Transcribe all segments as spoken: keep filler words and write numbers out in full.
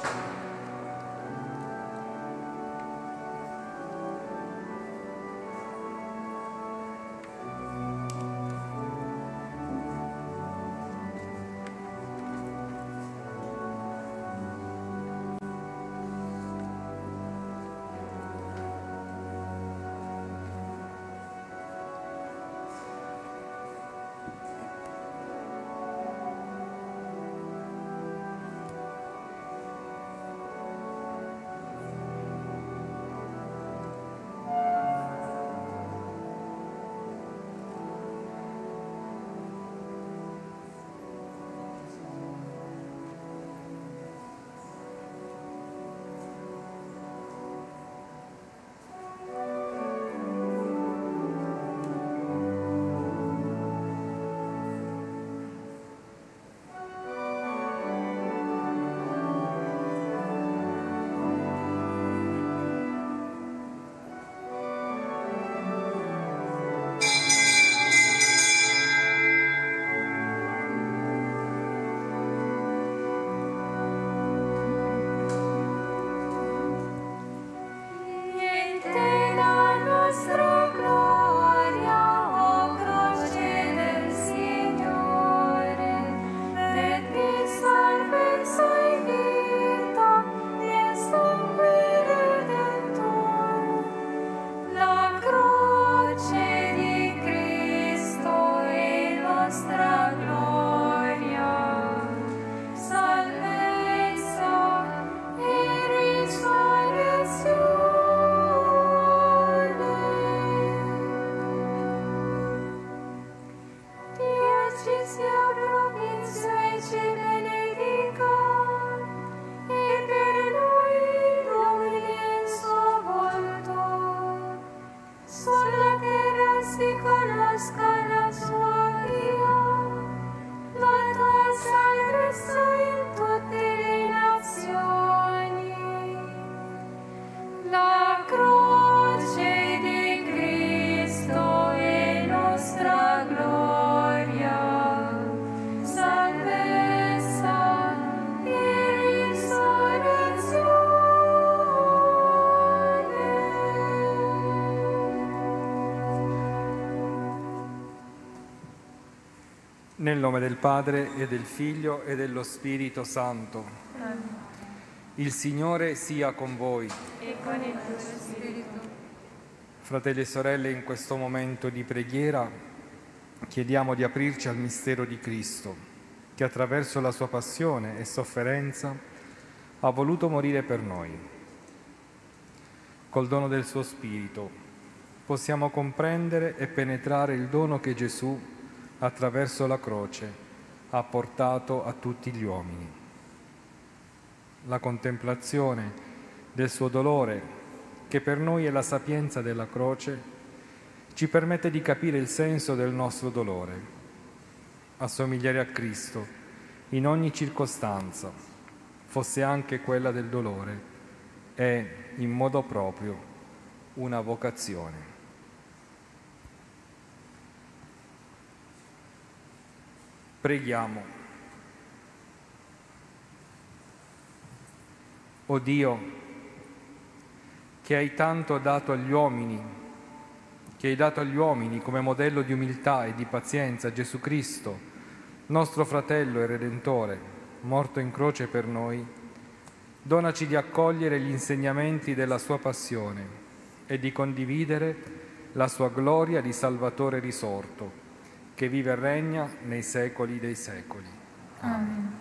Nel nome del Padre e del Figlio e dello Spirito Santo. Amen. Il Signore sia con voi. E con il tuo spirito. Fratelli e sorelle, in questo momento di preghiera chiediamo di aprirci al mistero di Cristo, che attraverso la sua passione e sofferenza ha voluto morire per noi. Col dono del suo Spirito possiamo comprendere e penetrare il dono che Gesù, attraverso la croce, ha portato a tutti gli uomini. La contemplazione del suo dolore, che per noi è la sapienza della croce, ci permette di capire il senso del nostro dolore, assomigliare a Cristo in ogni circostanza, fosse anche quella del dolore, è in modo proprio una vocazione. Preghiamo. O Dio, che hai tanto dato agli uomini, che hai dato agli uomini come modello di umiltà e di pazienza Gesù Cristo, nostro fratello e Redentore, morto in croce per noi, donaci di accogliere gli insegnamenti della sua passione e di condividere la sua gloria di Salvatore risorto, che vive e regna nei secoli dei secoli. Amen.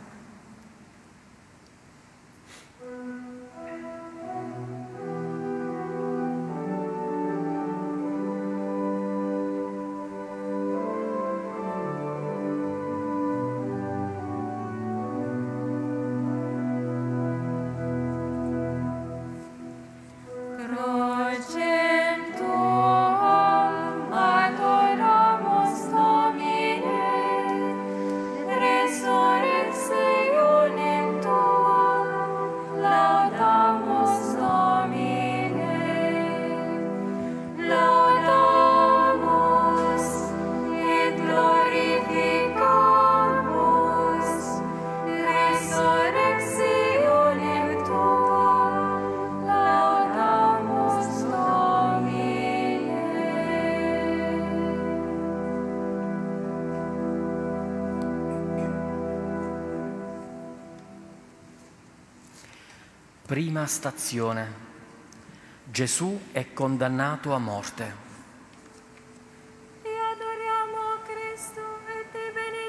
Resurrexit Prima stazione. Gesù è condannato a morte. Ti adoriamo, Cristo, e ti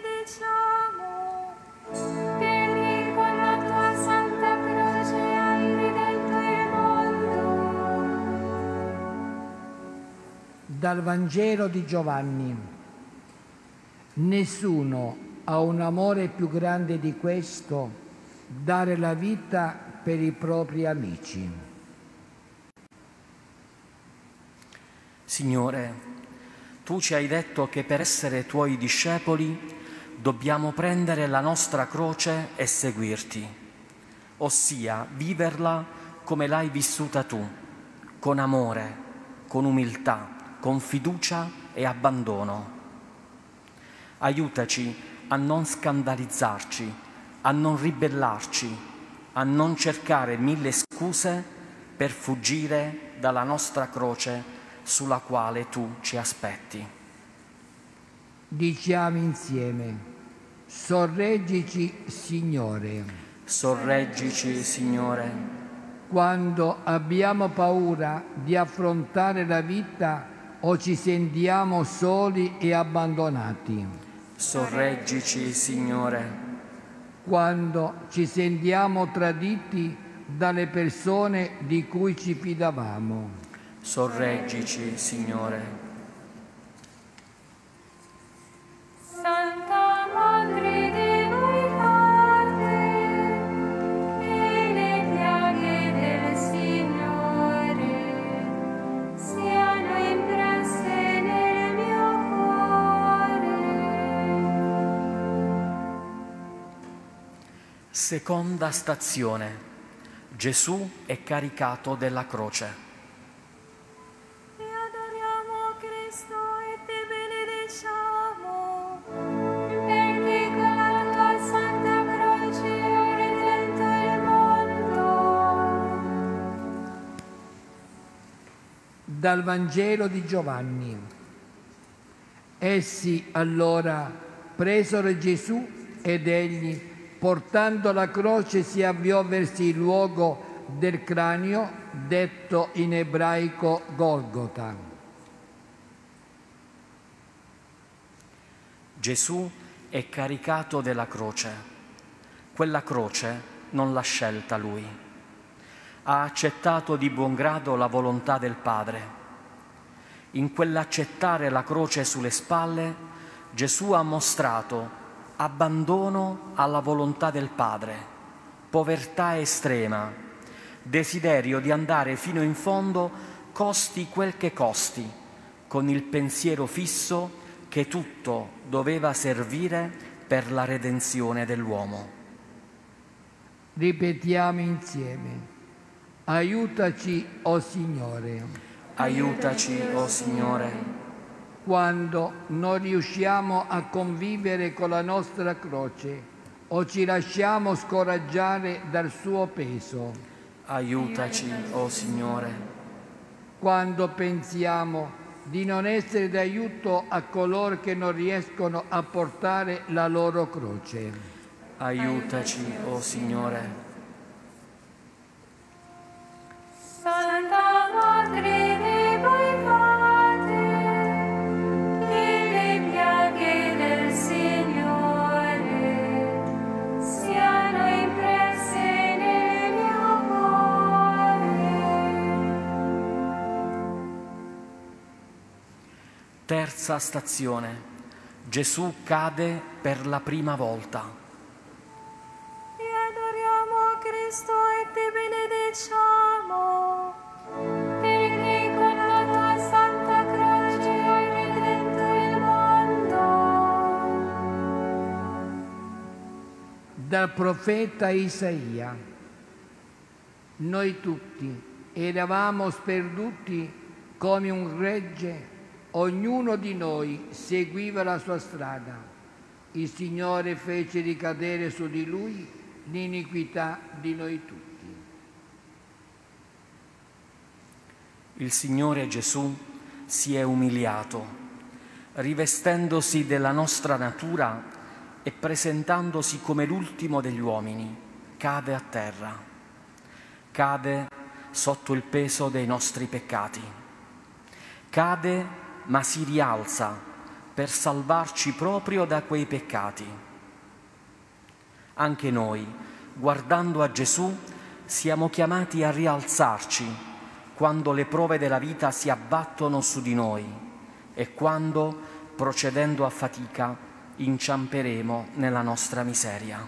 benediciamo, perché con la tua santa croce hai redento il mondo. Dal Vangelo di Giovanni. Nessuno ha un amore più grande di questo, dare la vita per i propri amici. Signore, tu ci hai detto che per essere tuoi discepoli dobbiamo prendere la nostra croce e seguirti, ossia viverla come l'hai vissuta tu, con amore, con umiltà, con fiducia e abbandono. Aiutaci a non scandalizzarci, a non ribellarci, a non cercare mille scuse per fuggire dalla nostra croce sulla quale tu ci aspetti. Diciamo insieme: sorreggici, Signore. Sorreggici, Signore. Quando abbiamo paura di affrontare la vita o ci sentiamo soli e abbandonati. Sorreggici, Signore. Quando ci sentiamo traditi dalle persone di cui ci fidavamo. Sorreggici, Signore. Santa Madre Dei Padre, che le piaghe del Signore siano impresse nel mio cuore. Seconda stazione. Gesù è caricato della croce. Ti adoriamo, Cristo, e ti benediciamo, perché con la tua santa croce hai redento il mondo. Dal Vangelo di Giovanni. Essi allora presero Gesù ed egli, portando la croce, si avviò verso il luogo del cranio, detto in ebraico Golgota. Gesù è caricato della croce. Quella croce non l'ha scelta lui. Ha accettato di buon grado la volontà del Padre. In quell'accettare la croce sulle spalle, Gesù ha mostrato abbandono alla volontà del Padre, povertà estrema, desiderio di andare fino in fondo, costi quel che costi, con il pensiero fisso che tutto doveva servire per la redenzione dell'uomo. Ripetiamo insieme: aiutaci, o Signore. Aiutaci, o Signore. Quando non riusciamo a convivere con la nostra croce o ci lasciamo scoraggiare dal suo peso. Aiutaci, o Signore. Quando pensiamo di non essere d'aiuto a coloro che non riescono a portare la loro croce. Aiutaci, o Signore. Santa Madre dei Buoi Padre, che le piaghe del Signore siano impresse nel mio cuore. Terza stazione. Gesù cade per la prima volta. Ti adoriamo, Cristo, e ti benediciamo, perché con la tua santa croce hai redento il mondo. Dal profeta Isaia. Noi tutti eravamo sperduti come un gregge, ognuno di noi seguiva la sua strada. Il Signore fece ricadere su di lui l'iniquità di noi tutti. Il Signore Gesù si è umiliato, rivestendosi della nostra natura e presentandosi come l'ultimo degli uomini, cade a terra. cade sotto il peso dei nostri peccati. Cade, ma si rialza per salvarci proprio da quei peccati. Anche noi, guardando a Gesù, siamo chiamati a rialzarci quando le prove della vita si abbattono su di noi e quando, procedendo a fatica, inciamperemo nella nostra miseria.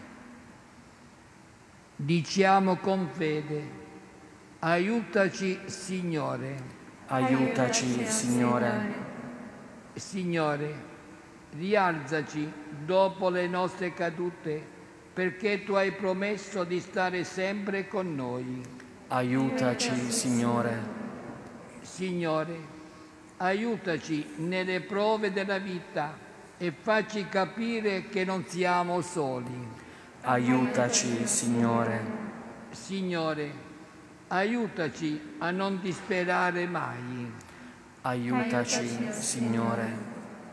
Diciamo con fede: aiutaci, Signore. Aiutaci, Signore. Signore, rialzaci dopo le nostre cadute, perché Tu hai promesso di stare sempre con noi. Aiutaci, Signore. Signore, aiutaci nelle prove della vita e facci capire che non siamo soli. Aiutaci, Signore. Signore, aiutaci a non disperare mai. Aiutaci, Signore.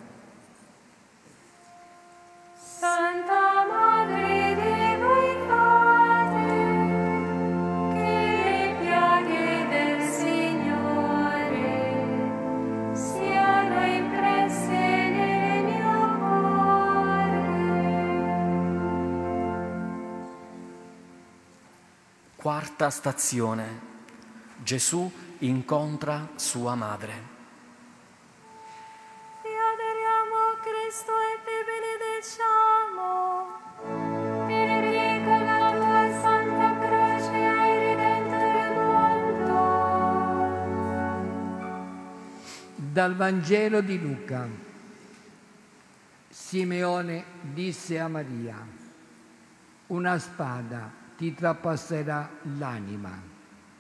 Santa Madre di voi Padre, che le piaghe del Signore siano impresse nel mio cuore. Quarta stazione. Gesù incontra sua madre. Ti adoriamo, Cristo, e ti benediciamo, perché con la tua santa croce hai redento il mondo. Dal Vangelo di Luca. Simeone disse a Maria: una spada ti trapasserà l'anima.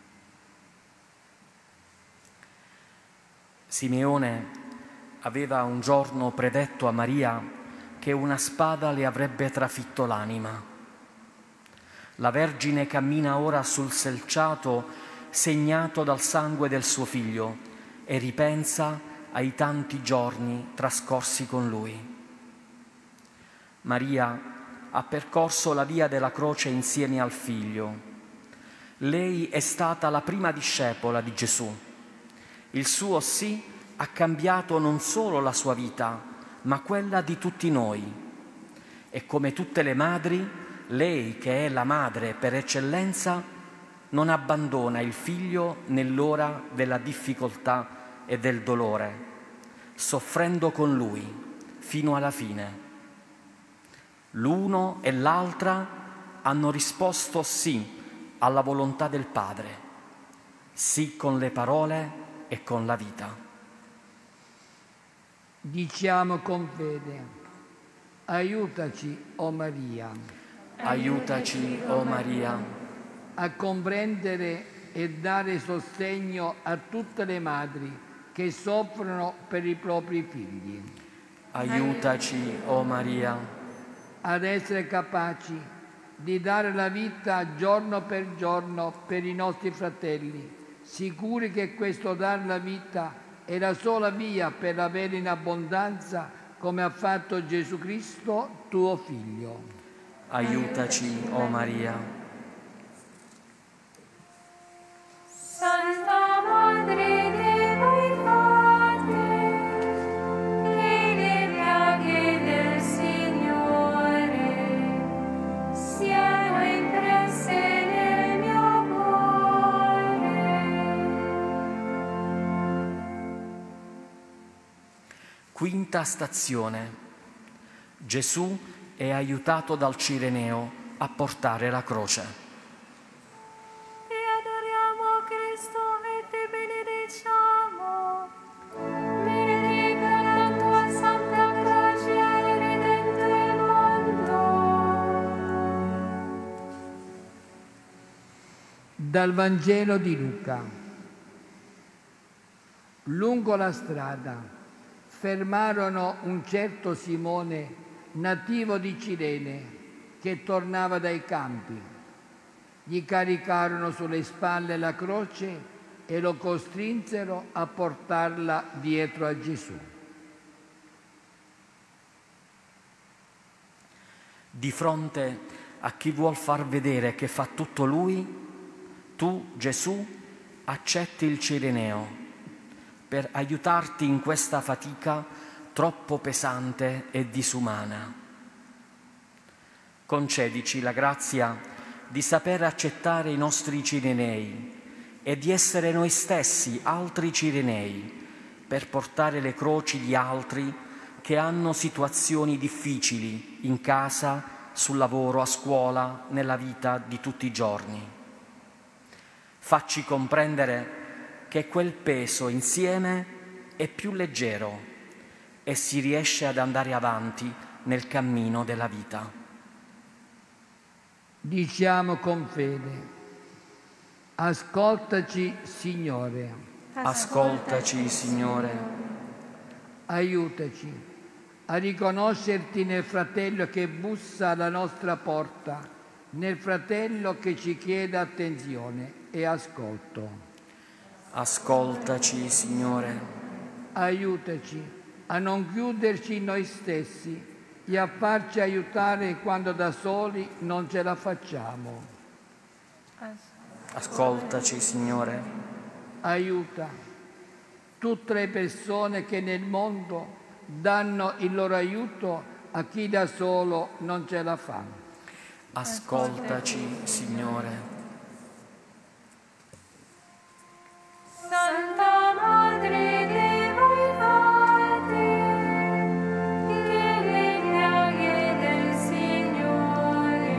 Simeone aveva un giorno predetto a Maria che una spada le avrebbe trafitto l'anima. La Vergine cammina ora sul selciato segnato dal sangue del suo figlio e ripensa ai tanti giorni trascorsi con lui. Maria ha percorso la via della croce insieme al figlio. Lei è stata la prima discepola di Gesù. Il suo sì ha cambiato non solo la sua vita, ma quella di tutti noi. E come tutte le madri, lei, che è la madre per eccellenza, non abbandona il figlio nell'ora della difficoltà e del dolore, soffrendo con lui fino alla fine. L'uno e l'altra hanno risposto sì alla volontà del Padre, sì con le parole e con la vita. Diciamo con fede: aiutaci, o Maria. Aiutaci, o Maria, a comprendere e dare sostegno a tutte le madri che soffrono per i propri figli. Aiutaci, o Maria, ad essere capaci di dare la vita giorno per giorno per i nostri fratelli, sicuri che questo dar la vita è la sola via per avere in abbondanza, come ha fatto Gesù Cristo, tuo Figlio. Aiutaci, o Maria. Santa Madre di voi Padre, che le piaghe del Signore siano impresse nel mio cuore. Quinta stazione. Gesù è aiutato dal Cireneo a portare la croce. Ti adoriamo, Cristo, e ti benediciamo, perché con la tua santa croce hai redento il mondo. Dal Vangelo di Luca. Lungo la strada fermarono un certo Simone, nativo di Cirene, che tornava dai campi. Gli caricarono sulle spalle la croce e lo costrinsero a portarla dietro a Gesù. Di fronte a chi vuol far vedere che fa tutto lui, Tu, Gesù, accetti il Cireneo per aiutarti in questa fatica troppo pesante e disumana. Concedici la grazia di saper accettare i nostri Cirenei e di essere noi stessi altri Cirenei per portare le croci di altri che hanno situazioni difficili in casa, sul lavoro, a scuola, nella vita di tutti i giorni. Facci comprendere che quel peso insieme è più leggero e si riesce ad andare avanti nel cammino della vita. Diciamo con fede: ascoltaci, Signore. Ascoltaci, Signore. Aiutaci a riconoscerti nel fratello che bussa alla nostra porta, nel fratello che ci chiede attenzione e ascolto. Ascoltaci, Signore. Aiutaci a non chiuderci in noi stessi e a farci aiutare quando da soli non ce la facciamo. Ascoltaci, Signore. Aiuta tutte le persone che nel mondo danno il loro aiuto a chi da solo non ce la fa. Ascoltaci, Signore. Santa Madre dei Malvati, che le piaghe del Signore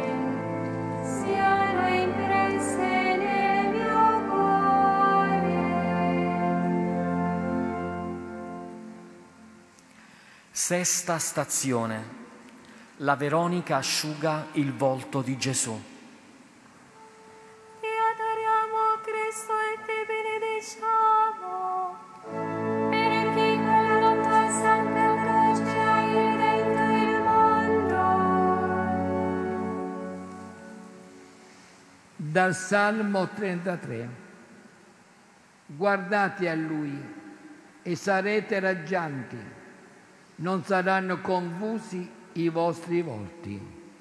siano impresse nel mio cuore. Sesta stazione. La Veronica asciuga il volto di Gesù. Ti adoriamo, Cristo, e ti benediciamo, perché con la tua santa croce hai redento il mondo. Dal Salmo trentatré. Guardate a Lui e sarete raggianti, non saranno confusi i vostri volti.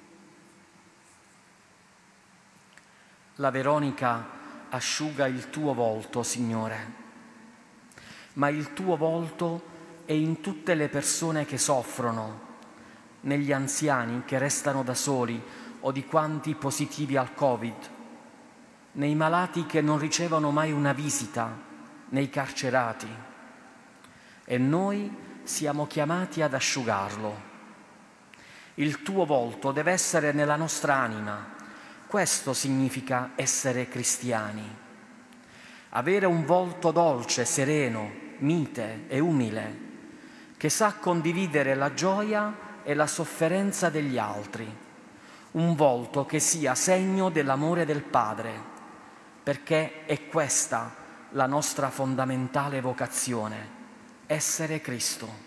La Veronica asciuga il tuo volto, Signore, ma il tuo volto è in tutte le persone che soffrono, negli anziani che restano da soli o di quanti positivi al Covid, nei malati che non ricevono mai una visita, nei carcerati. E noi siamo chiamati ad asciugarlo. Il tuo volto deve essere nella nostra anima. Questo significa essere cristiani. Avere un volto dolce, sereno, mite e umile, che sa condividere la gioia e la sofferenza degli altri. Un volto che sia segno dell'amore del Padre, perché è questa la nostra fondamentale vocazione, essere Cristo.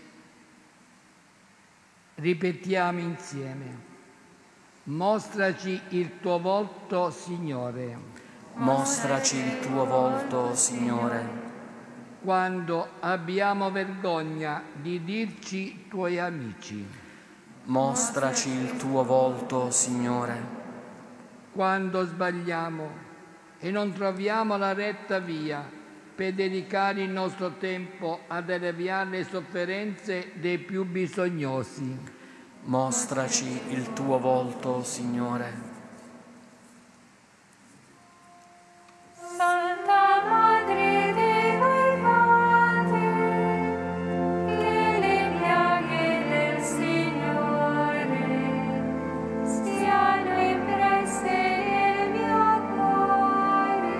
Ripetiamo insieme: mostraci il tuo volto, Signore. Mostraci il tuo volto, Signore, Quando abbiamo vergogna di dirci tuoi amici. mostraci il tuo volto, Signore, Quando sbagliamo e non troviamo la retta via per dedicare il nostro tempo ad alleviare le sofferenze dei più bisognosi. mostraci il tuo volto, Signore. Santa Madre dei Malvati, che le piaghe del Signore siano impresse nel mio cuore.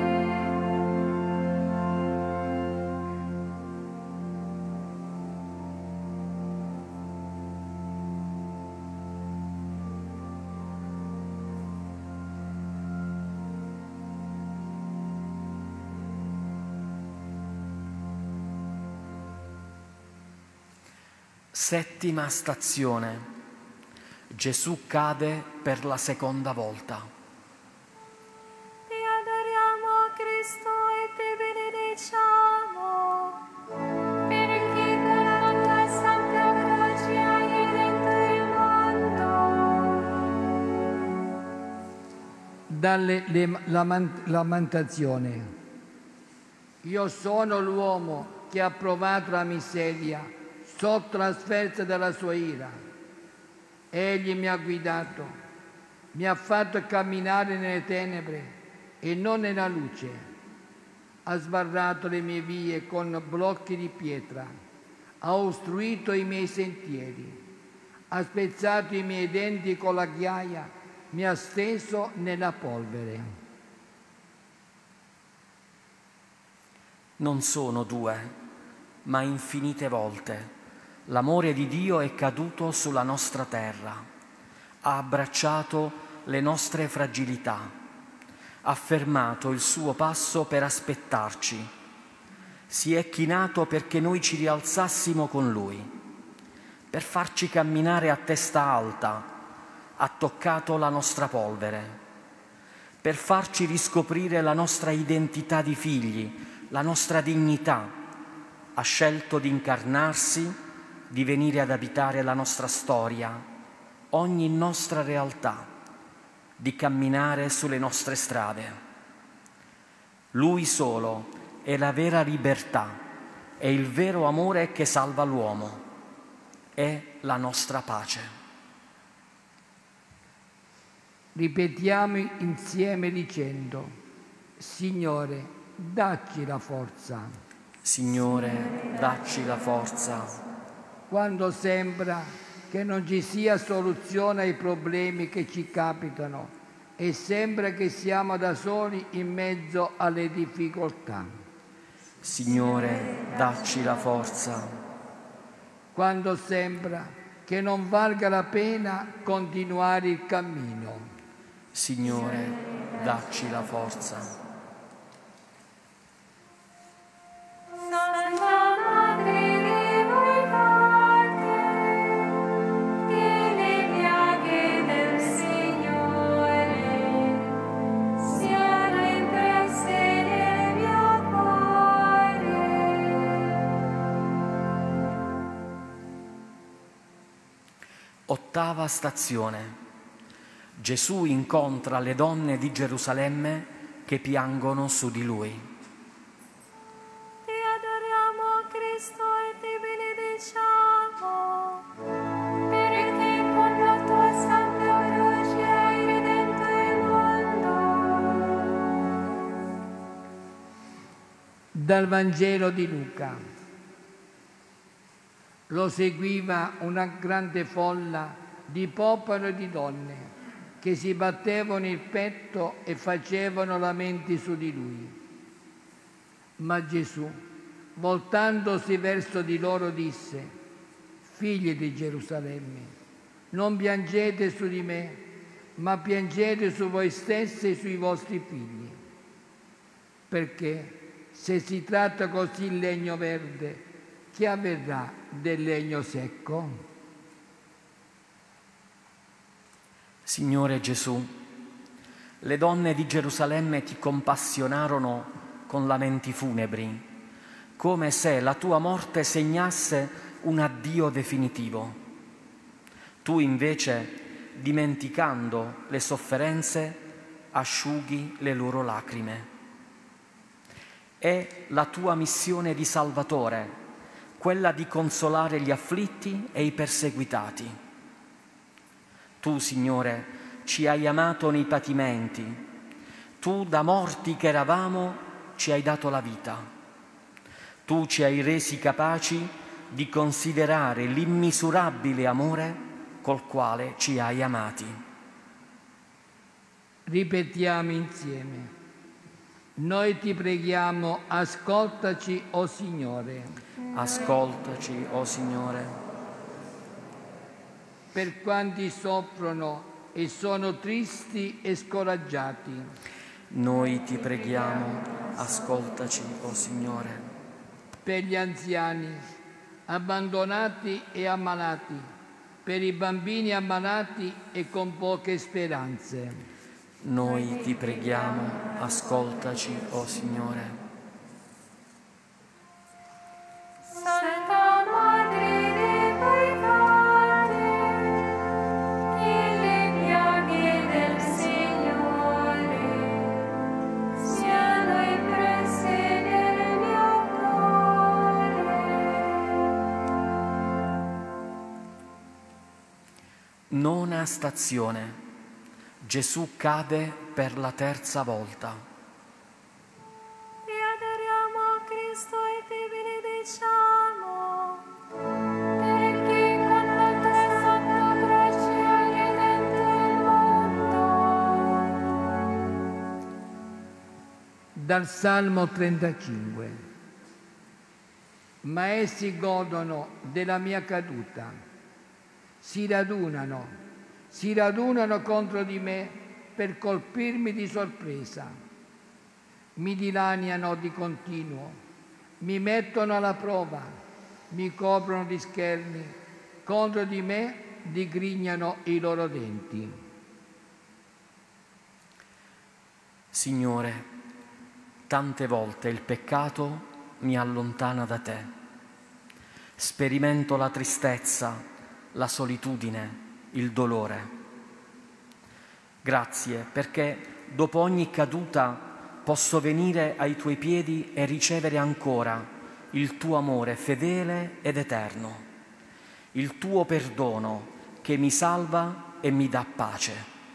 Settima stazione. Gesù cade per la seconda volta. Ti adoriamo, Cristo, e ti benediciamo, perché con la tua santa croce hai redento il mondo. dalle le- lament- lamentazioni. Io sono l'uomo che ha provato la miseria sotto la sferza della sua ira. Egli mi ha guidato, mi ha fatto camminare nelle tenebre e non nella luce. Ha sbarrato le mie vie con blocchi di pietra, ha ostruito i miei sentieri, ha spezzato i miei denti con la ghiaia, mi ha steso nella polvere. Non sono due, ma infinite volte l'amore di Dio è caduto sulla nostra terra, ha abbracciato le nostre fragilità, ha fermato il suo passo per aspettarci, si è chinato perché noi ci rialzassimo con Lui, per farci camminare a testa alta, ha toccato la nostra polvere, per farci riscoprire la nostra identità di figli, la nostra dignità, ha scelto di incarnarsi, di venire ad abitare la nostra storia, ogni nostra realtà, di camminare sulle nostre strade. Lui solo è la vera libertà, è il vero amore che salva l'uomo, è la nostra pace. Ripetiamo insieme dicendo: Signore, dacci la forza. Signore, dacci la forza. Quando sembra che non ci sia soluzione ai problemi che ci capitano e sembra che siamo da soli in mezzo alle difficoltà. Signore, dacci la forza. Quando sembra che non valga la pena continuare il cammino. Signore, dacci la forza. Santa Madre di voi forte, che le piaghe del Signore siano impresse nel mio cuore. Ottava stazione. Gesù incontra le donne di Gerusalemme che piangono su di lui. Ti adoriamo, Cristo, e ti benediciamo, perché con la tua santa croce hai redento il mondo. Dal Vangelo di Luca. Lo seguiva una grande folla di popolo e di donne che si battevano il petto e facevano lamenti su di lui. Ma Gesù, voltandosi verso di loro, disse: Figli di Gerusalemme, non piangete su di me, ma piangete su voi stessi e sui vostri figli. Perché se si tratta così il legno verde, che avverrà del legno secco? Signore Gesù, le donne di Gerusalemme ti compassionarono con lamenti funebri, come se la tua morte segnasse un addio definitivo. Tu invece, dimenticando le sofferenze, asciughi le loro lacrime. È la tua missione di Salvatore, quella di consolare gli afflitti e i perseguitati. Tu, Signore, ci hai amato nei patimenti. Tu, da morti che eravamo, ci hai dato la vita. Tu ci hai resi capaci di considerare l'immisurabile amore col quale ci hai amati. Ripetiamo insieme: noi ti preghiamo, ascoltaci, o Signore. Ascoltaci, o Signore. Per quanti soffrono e sono tristi e scoraggiati, Noi ti preghiamo, ascoltaci, o Signore. per gli anziani abbandonati e ammalati, per i bambini ammalati e con poche speranze. Noi ti preghiamo, ascoltaci, o Signore. Santa Madre di voi forte, che le piaghe del Signore Nona stazione. Gesù cade per la terza volta. Ti adoriamo, Cristo, e ti benediciamo, perché con la tua santa croce hai redento il mondo. Dal Salmo trentacinque. Ma essi godono della mia caduta, si radunano, si radunano contro di me per colpirmi di sorpresa. Mi dilaniano di continuo, mi mettono alla prova, mi coprono di scherni, contro di me digrignano i loro denti. Signore, tante volte il peccato mi allontana da te. Sperimento la tristezza, la solitudine, il dolore. Grazie perché dopo ogni caduta posso venire ai tuoi piedi e ricevere ancora il tuo amore fedele ed eterno, il tuo perdono che mi salva e mi dà pace.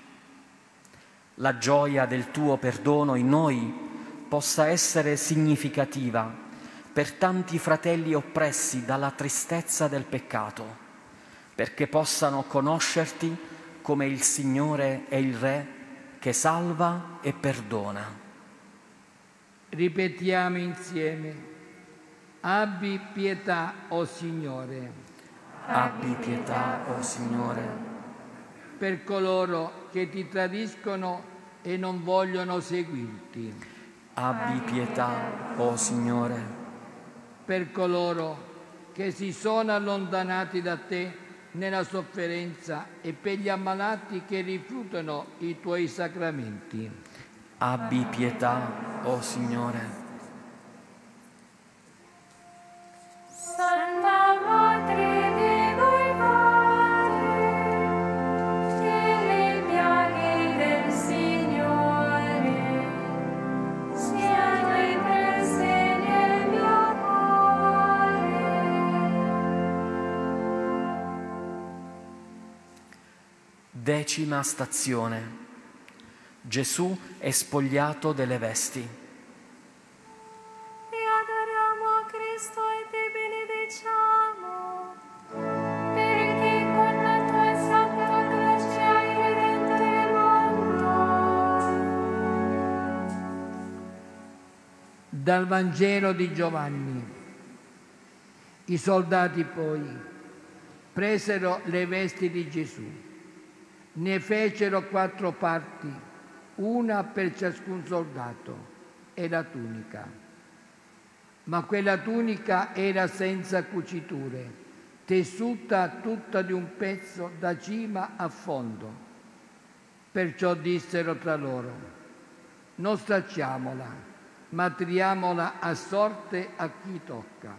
La gioia del tuo perdono in noi possa essere significativa per tanti fratelli oppressi dalla tristezza del peccato, perché possano conoscerti come il Signore e il Re che salva e perdona. Ripetiamo insieme: abbi pietà, o Signore. Abbi pietà, o Signore. Per coloro che ti tradiscono e non vogliono seguirti. Abbi pietà, o Signore. Per coloro che si sono allontanati da te nella sofferenza e per gli ammalati che rifiutano i tuoi sacramenti. Abbi pietà, o Signore. Santa Madre di voi Padre, che le piaghe del Signore siano impresse nel mio cuore. Decima stazione. Gesù è spogliato delle vesti. Ti adoriamo, Cristo, e ti benediciamo, perché con la tua santa croce hai redento il mondo. Dal Vangelo di Giovanni. I soldati poi presero le vesti di Gesù, ne fecero quattro parti, una per ciascun soldato, e la tunica. Ma quella tunica era senza cuciture, tessuta tutta di un pezzo da cima a fondo. Perciò dissero tra loro: non stracciamola, ma triamola a sorte a chi tocca.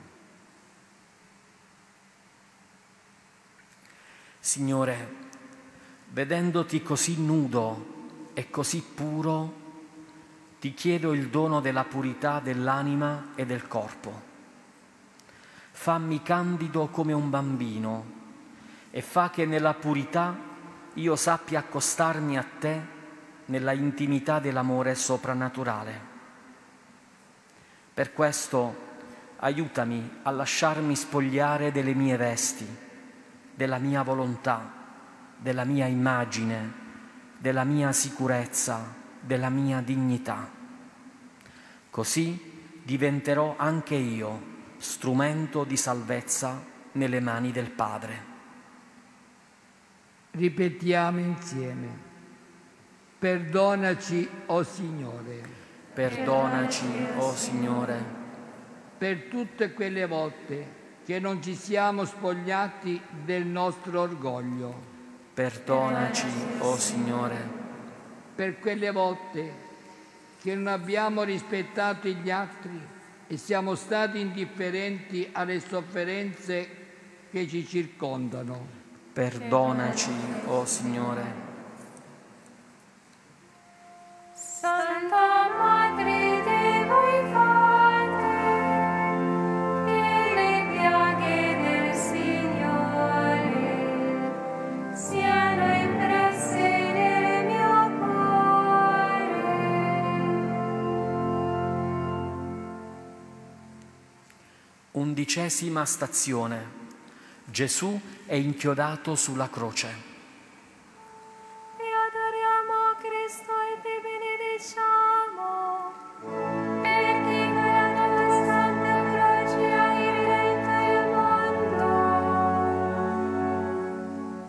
Signore, vedendoti così nudo e così puro, ti chiedo il dono della purità dell'anima e del corpo. Fammi candido come un bambino e fa che nella purità io sappia accostarmi a te nella intimità dell'amore soprannaturale. Per questo aiutami a lasciarmi spogliare delle mie vesti, della mia volontà, della mia immagine, della mia sicurezza, della mia dignità. Così diventerò anche io strumento di salvezza nelle mani del Padre. Ripetiamo insieme: perdonaci, o Signore. Perdonaci, o Signore, Per tutte quelle volte che non ci siamo spogliati del nostro orgoglio. perdonaci, o Signore, Per quelle volte che non abbiamo rispettato gli altri e siamo stati indifferenti alle sofferenze che ci circondano. perdonaci, o Signore. Santa Madre di voi Padre, che le piaghe del Signore siano Undicesima stazione. Gesù è inchiodato sulla croce. Ti adoriamo, Cristo, e ti benediciamo, perché con la tua santa croce hai redento il mondo.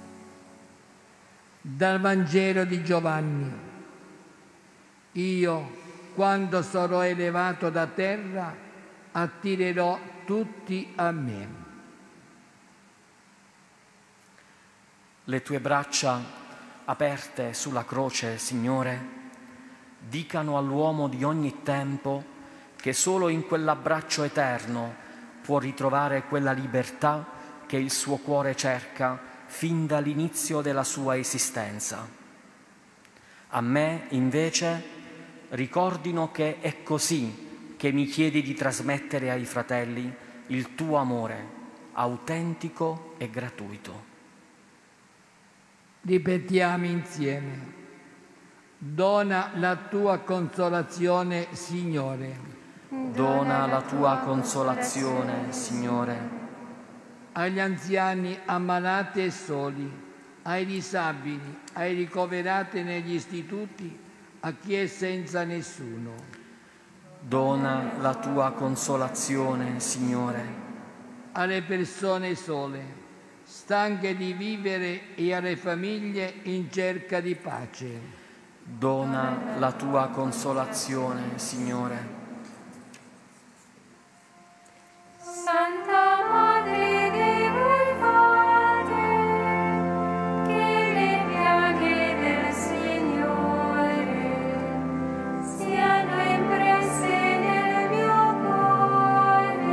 Dal Vangelo di Giovanni. Io, quando sarò elevato da terra, attirerò tutti a me. Le tue braccia aperte sulla croce, Signore, dicano all'uomo di ogni tempo che solo in quell'abbraccio eterno può ritrovare quella libertà che il suo cuore cerca fin dall'inizio della sua esistenza. A me, invece, ricordino che è così che mi chiedi di trasmettere ai fratelli il tuo amore, autentico e gratuito. Ripetiamo insieme. Dona la tua consolazione, Signore. Dona la tua consolazione, Signore, Agli anziani ammalati e soli, ai disabili, ai ricoverati negli istituti, a chi è senza nessuno. dona la tua consolazione, Signore, Alle persone sole, stanche di vivere, e alle famiglie in cerca di pace. dona la tua consolazione, Signore. Santa Madre Dei Padre, che le piaghe del Signore siano impresse nel mio cuore.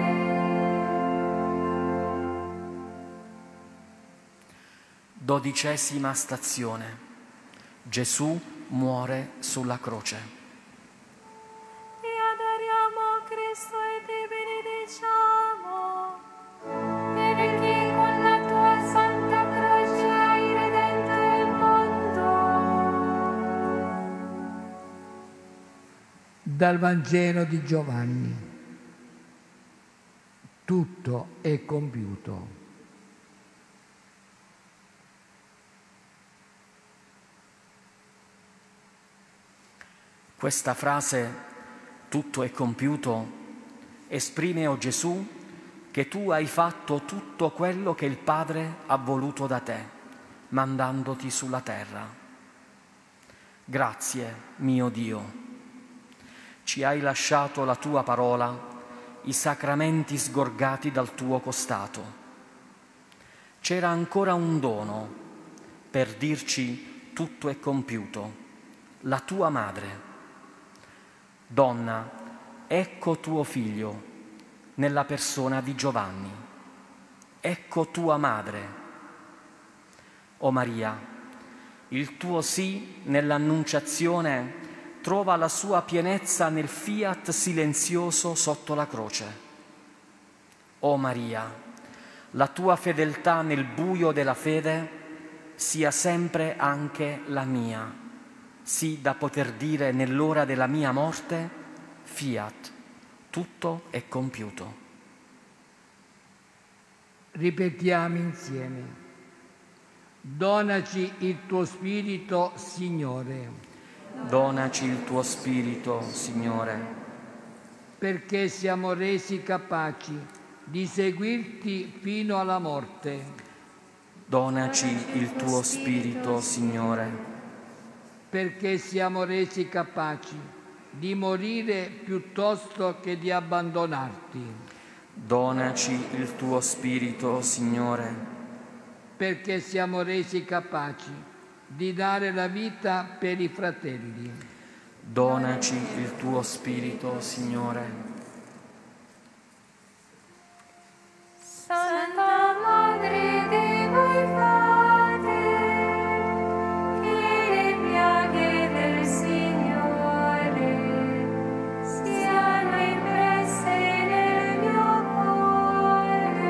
Dodicesima stazione. Gesù muore sulla croce. Ti adoriamo, Cristo, e ti benediciamo, perché con la tua santa croce hai redento il mondo. Dal Vangelo di Giovanni. Tutto è compiuto. Questa frase, tutto è compiuto, esprime, o Gesù, che tu hai fatto tutto quello che il Padre ha voluto da te, mandandoti sulla terra. Grazie, mio Dio. Ci hai lasciato la tua parola, i sacramenti sgorgati dal tuo costato. C'era ancora un dono per dirci tutto è compiuto, la tua madre. Donna, ecco tuo figlio nella persona di Giovanni. Ecco tua madre. O Maria, il tuo sì nell'annunciazione trova la sua pienezza nel fiat silenzioso sotto la croce. O Maria, la tua fedeltà nel buio della fede sia sempre anche la mia, sì da poter dire nell'ora della mia morte, fiat, tutto è compiuto. Ripetiamo insieme. Donaci il tuo spirito, Signore, Donaci il tuo spirito, Signore, perché siamo resi capaci di seguirti fino alla morte. Donaci il tuo spirito, Signore, Perché siamo resi capaci di morire piuttosto che di abbandonarti. Donaci il tuo spirito, Signore, Perché siamo resi capaci di dare la vita per i fratelli. Donaci il tuo spirito, Signore. Santa Madre dei voi Padre, che le piaghe del Signore siano impresse nel mio cuore.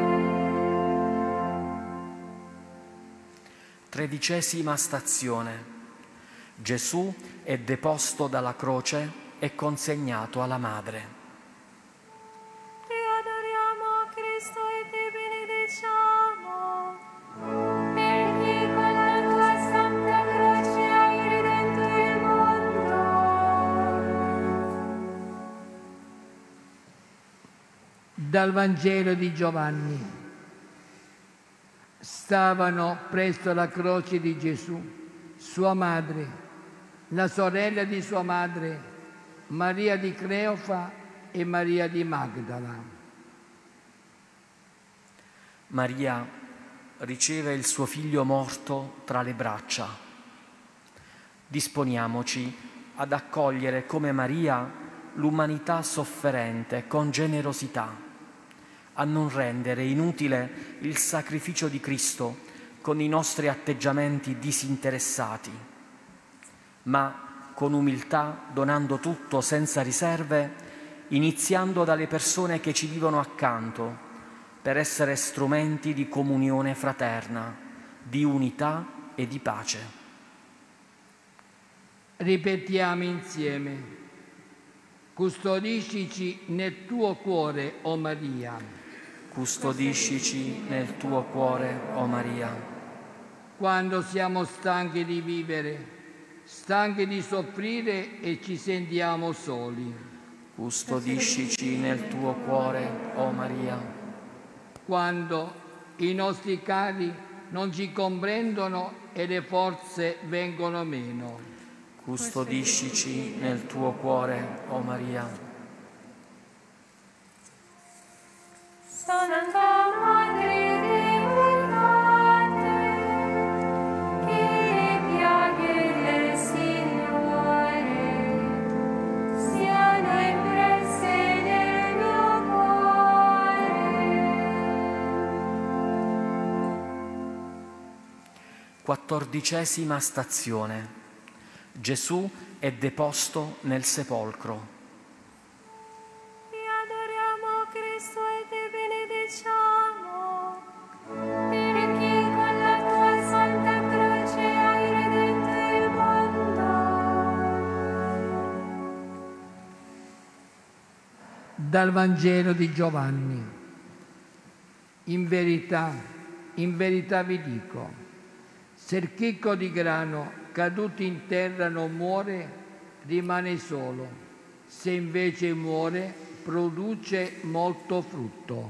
Tredicesima stazione. Gesù è deposto dalla croce e consegnato alla madre. Dal Vangelo di Giovanni. Stavano presso la croce di Gesù, sua madre, la sorella di sua madre, Maria di Cleofa e Maria di Magdala. Maria riceve il suo figlio morto tra le braccia. Disponiamoci ad accogliere come Maria l'umanità sofferente con generosità, a non rendere inutile il sacrificio di Cristo con i nostri atteggiamenti disinteressati, ma con umiltà donando tutto senza riserve, iniziando dalle persone che ci vivono accanto, per essere strumenti di comunione fraterna, di unità e di pace. Ripetiamo insieme: custodiscici nel tuo cuore, o Maria. Custodiscici nel tuo cuore, o Maria. Quando siamo stanchi di vivere, stanchi di soffrire e ci sentiamo soli. Custodiscici nel tuo cuore, o Maria. Quando i nostri cari non ci comprendono e le forze vengono meno. Custodiscici nel tuo cuore, o Maria. Santa Madre Deodate, che le piaghe del Signore siano impresse nel mio cuore. Quattordicesima stazione. Gesù è deposto nel sepolcro. Cristo e te benediciamo, perché con la tua santa croce hai redento il mondo. Dal Vangelo di Giovanni. In verità, in verità vi dico, se il chicco di grano caduto in terra non muore, rimane solo, se invece muore, produce molto frutto.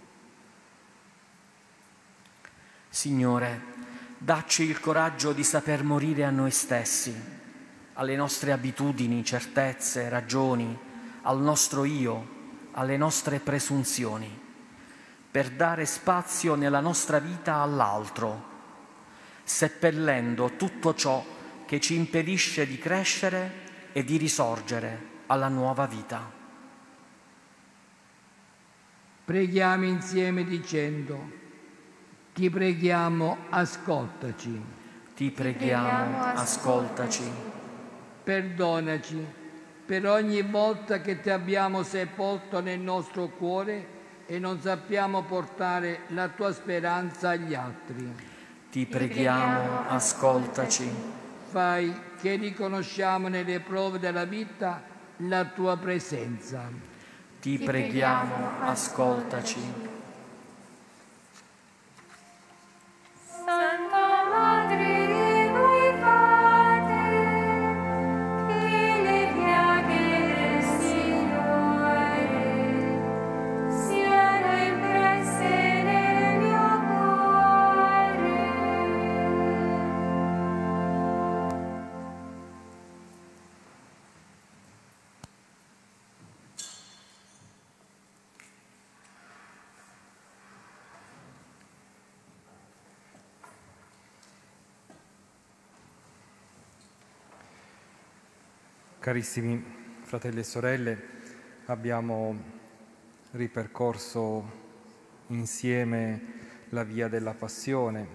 Signore, dacci il coraggio di saper morire a noi stessi, alle nostre abitudini, certezze, ragioni, al nostro io, alle nostre presunzioni, per dare spazio nella nostra vita all'altro, seppellendo tutto ciò che ci impedisce di crescere e di risorgere alla nuova vita. Preghiamo insieme dicendo: ti preghiamo, ascoltaci. Ti preghiamo, ascoltaci. Perdonaci per ogni volta che ti abbiamo sepolto nel nostro cuore e non sappiamo portare la tua speranza agli altri. Ti preghiamo, ascoltaci. Fai che riconosciamo nelle prove della vita la tua presenza. Ti preghiamo, ascoltaci. Santa Madre di voi fate, che le piaghe del Signore siano impresse nel mio cuore. Carissimi fratelli e sorelle, abbiamo ripercorso insieme la via della passione,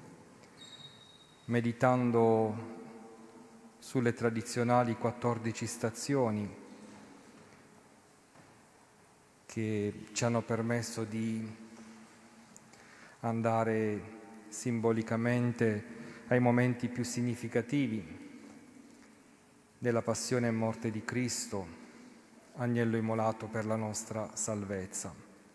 meditando sulle tradizionali quattordici stazioni che ci hanno permesso di andare simbolicamente ai momenti più significativi della passione e morte di Cristo, agnello immolato per la nostra salvezza.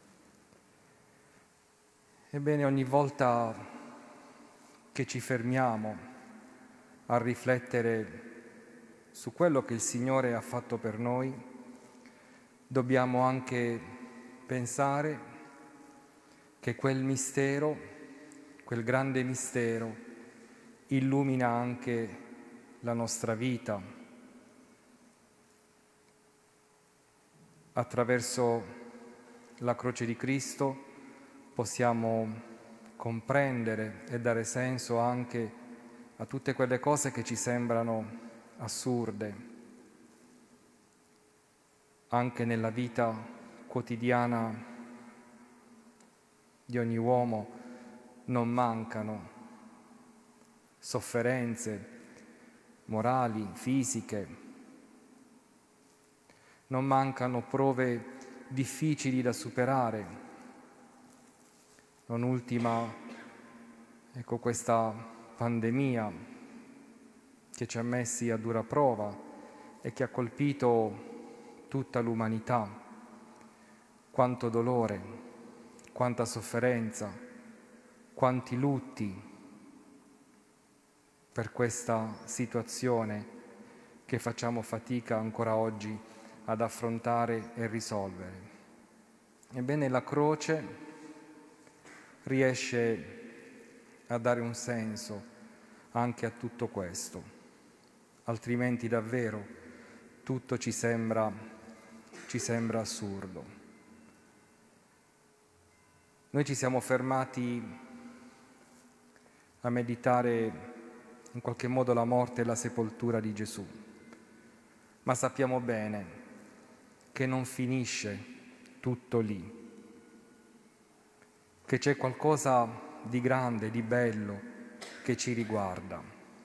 Ebbene, ogni volta che ci fermiamo a riflettere su quello che il Signore ha fatto per noi, dobbiamo anche pensare che quel mistero, quel grande mistero, illumina anche la nostra vita. Attraverso la croce di Cristo possiamo comprendere e dare senso anche a tutte quelle cose che ci sembrano assurde, anche nella vita quotidiana di ogni uomo non mancano sofferenze morali, fisiche, non mancano prove difficili da superare, non ultima, ecco, questa pandemia che ci ha messi a dura prova e che ha colpito tutta l'umanità. Quanto dolore, quanta sofferenza, quanti lutti per questa situazione che facciamo fatica ancora oggi ad affrontare e risolvere. Ebbene, la croce riesce a dare un senso anche a tutto questo, altrimenti davvero tutto ci sembra, ci sembra assurdo. Noi ci siamo fermati a meditare in qualche modo la morte e la sepoltura di Gesù, ma sappiamo bene che non finisce tutto lì, che c'è qualcosa di grande, di bello che ci riguarda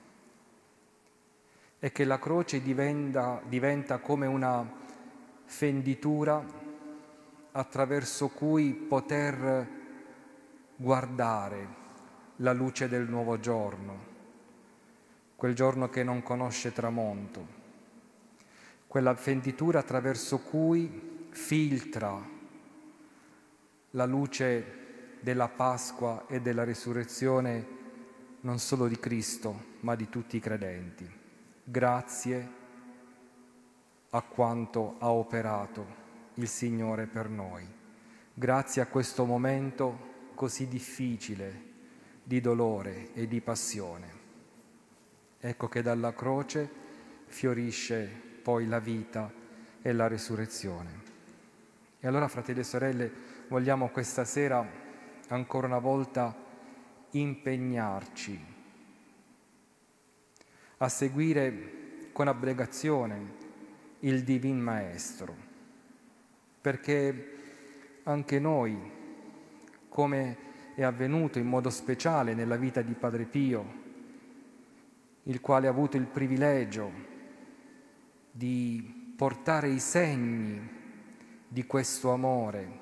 e che la croce diventa, diventa come una fenditura attraverso cui poter guardare la luce del nuovo giorno, quel giorno che non conosce tramonto, quella fenditura attraverso cui filtra la luce della Pasqua e della risurrezione non solo di Cristo, ma di tutti i credenti. Grazie a quanto ha operato il Signore per noi. Grazie a questo momento così difficile di dolore e di passione. Ecco che dalla croce fiorisce poi la vita e la risurrezione. E allora, fratelli e sorelle, vogliamo questa sera ancora una volta impegnarci a seguire con abnegazione il Divin Maestro, perché anche noi, come è avvenuto in modo speciale nella vita di Padre Pio, il quale ha avuto il privilegio di portare i segni di questo amore,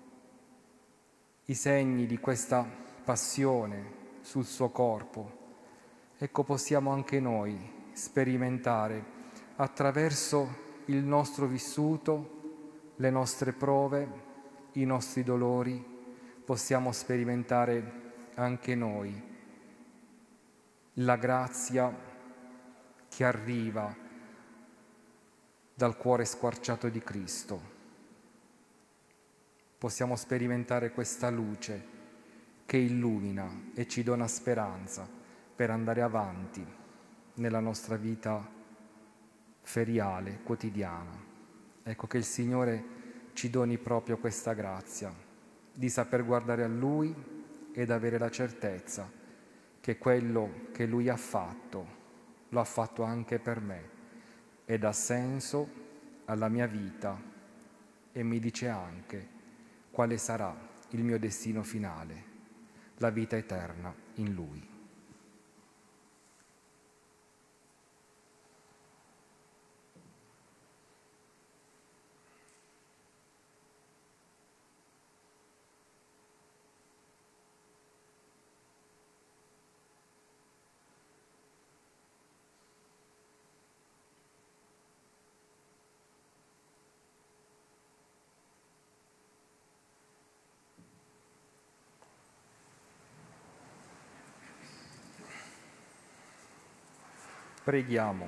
i segni di questa passione sul suo corpo, ecco, possiamo anche noi sperimentare attraverso il nostro vissuto, le nostre prove, i nostri dolori, possiamo sperimentare anche noi la grazia che arriva dal cuore squarciato di Cristo. Possiamo sperimentare questa luce che illumina e ci dona speranza per andare avanti nella nostra vita feriale, quotidiana. Ecco, che il Signore ci doni proprio questa grazia di saper guardare a Lui ed avere la certezza che quello che Lui ha fatto lo ha fatto anche per me e dà senso alla mia vita e mi dice anche quale sarà il mio destino finale, la vita eterna in Lui. Preghiamo.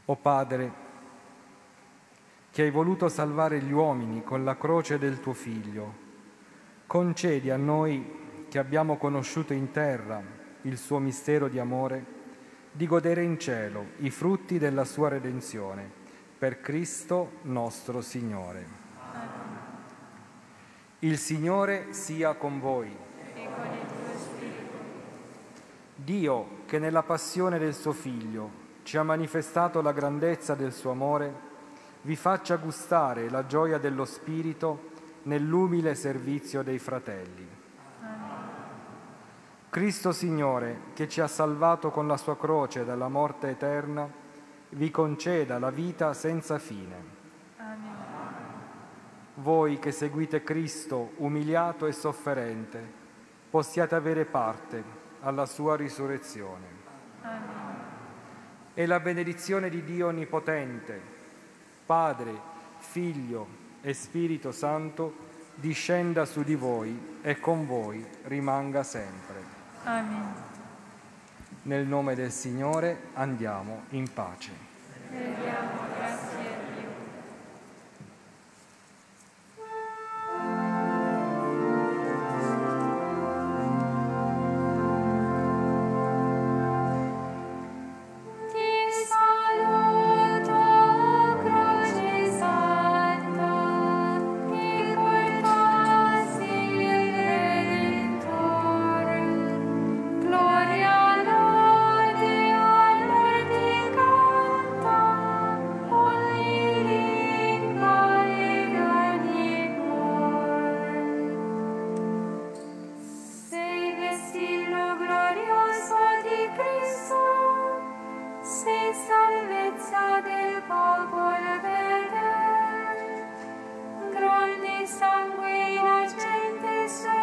O Padre, che hai voluto salvare gli uomini con la croce del tuo Figlio, concedi a noi che abbiamo conosciuto in terra il suo mistero di amore, di godere in cielo i frutti della sua redenzione, per Cristo nostro Signore. Amen. Il Signore sia con voi. E con il tuo spirito. Dio, che nella passione del suo Figlio ci ha manifestato la grandezza del suo amore, vi faccia gustare la gioia dello Spirito nell'umile servizio dei fratelli. Amen. Cristo Signore, che ci ha salvato con la sua croce dalla morte eterna, vi conceda la vita senza fine. Amen. Voi che seguite Cristo umiliato e sofferente, possiate avere parte alla sua risurrezione. Amen. E la benedizione di Dio Onnipotente, Padre, Figlio e Spirito Santo, discenda su di voi e con voi rimanga sempre. Amen. Nel nome del Signore andiamo in pace. Preghiamo, grazie a Dio. Ti saluto, croce santa, che portassi il Redentore. Gloria, lode, allora ti canta, ogni lingua ed ogni cuore. Sei vestito glorioso di Cristo, sei salvezza del popolo vede, grande sangue innocente